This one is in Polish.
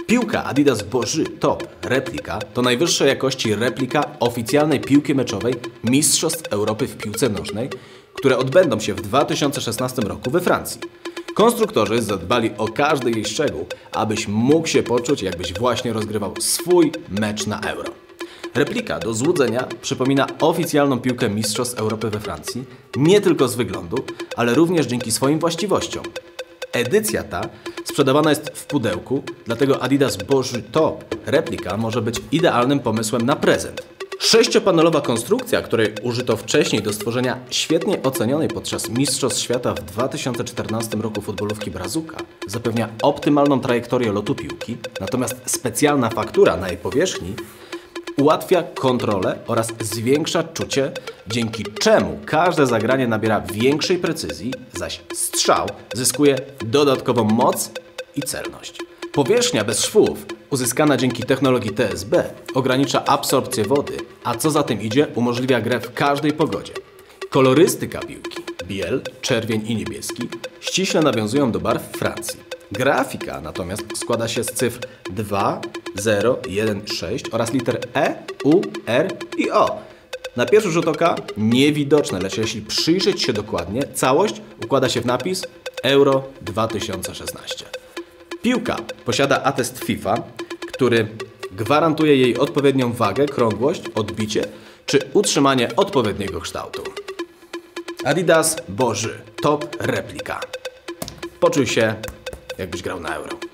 Piłka Adidas Boży Top Replika to najwyższej jakości replika oficjalnej piłki meczowej Mistrzostw Europy w piłce nożnej, które odbędą się w 2016 roku we Francji. Konstruktorzy zadbali o każdy jej szczegół, abyś mógł się poczuć, jakbyś właśnie rozgrywał swój mecz na Euro. Replika do złudzenia przypomina oficjalną piłkę Mistrzostw Europy we Francji, nie tylko z wyglądu, ale również dzięki swoim właściwościom. Edycja ta sprzedawana jest w pudełku, dlatego Adidas Boży Top Replika może być idealnym pomysłem na prezent. Sześciopanelowa konstrukcja, której użyto wcześniej do stworzenia świetnie ocenionej podczas Mistrzostw Świata w 2014 roku futbolówki Brazuka, zapewnia optymalną trajektorię lotu piłki, natomiast specjalna faktura na jej powierzchni ułatwia kontrolę oraz zwiększa czucie, dzięki czemu każde zagranie nabiera większej precyzji, zaś strzał zyskuje dodatkową moc i celność. Powierzchnia bez szwów, uzyskana dzięki technologii TSB, ogranicza absorpcję wody, a co za tym idzie, umożliwia grę w każdej pogodzie. Kolorystyka piłki, biel, czerwień i niebieski, ściśle nawiązują do barw Francji. Grafika natomiast składa się z cyfr 2, 0, 1, 6 oraz liter E, U, R i O. Na pierwszy rzut oka niewidoczne, lecz jeśli przyjrzeć się dokładnie, całość układa się w napis Euro 2016. Piłka posiada atest FIFA, który gwarantuje jej odpowiednią wagę, krągłość, odbicie czy utrzymanie odpowiedniego kształtu. Adidas Boży Top Replika. Poczuj się, jakbyś grał na Euro.